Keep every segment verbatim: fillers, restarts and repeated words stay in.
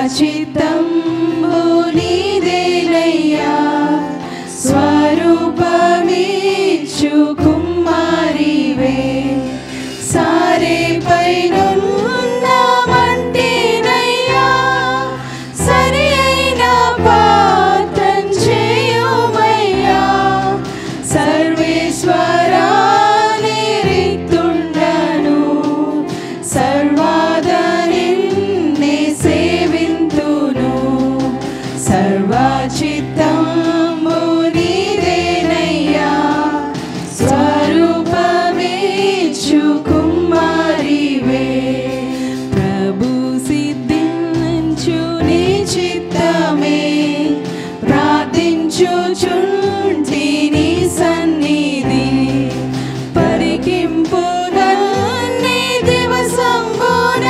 చిత్తంబు నీదేనయ్యా స్వరూపమిచ్చు కుమారివే సారే పైనున్న మంటినయ్యా సరి అయిన పాత్రం చేయుమయ్యా సర్వేశ్వరా నిరిక్తుండను సర్వాద నిన్నే సేవింతును సర్వచిత్తంబు నీదేనయ్యా స్వరూపమిచ్చు కుమారివే ప్రభు సిద్ధించు నీ చిత్తమే ప్రార్థించుచుంటి నీ సన్నిధి పరికింపు నన్ని దివసంబున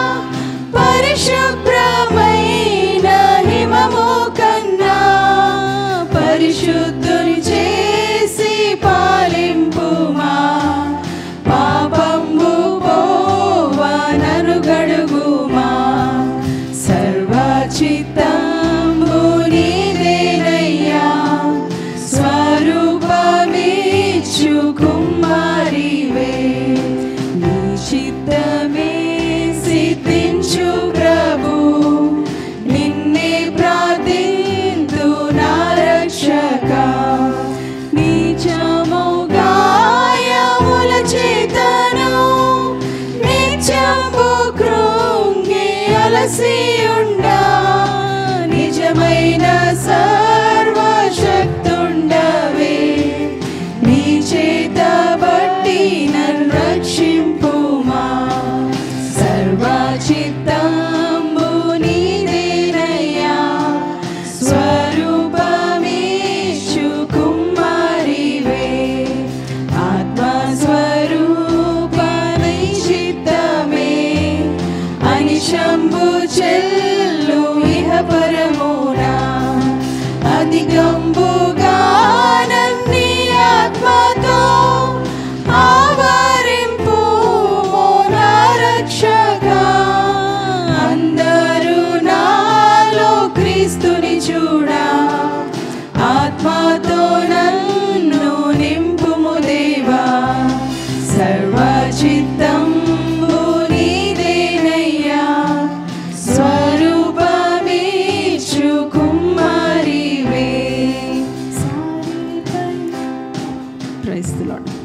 పరిశుభ్రమైన హిమము కన్నా పరిశుద్ధుని చేసి పాలింపుమా పాపంబు పోవా నన్ను గడుగుమా సర్వచిత్తంబు నీదేనయ్యా స్వరూపమిచ్చు కుమారివే నీ చిత్తమే సిద్ధించు ప్రభు నిన్నే ప్రార్థింతు నా రక్షక నీచము గాయముల చేతను నిత్యంబు కృంగి అలసియుండా నిజమైన సర్వశక్తుండవే నీ చేత బట్టి నన్ను రక్షింపుమా సర్వచిత్తంబు నీదేనయ్యా స్వరూపమిచ్చు కుమారివే ఆత్మస్వరూపమై చిత్తమే అనిశంబు చెల్లు ఇహ పరమునా అధికంబుగా నన్ని ఆత్మతో ఆవరింపు నా రక్షక అందరూ నాలో క్రీస్తుని చూడా ఆత్మతో నన్ను నింపుము దేవా సర్వచిత్తంబు నీదేనయ్యా స్వరూపమిచ్చు కుమారివే. Praise the lord.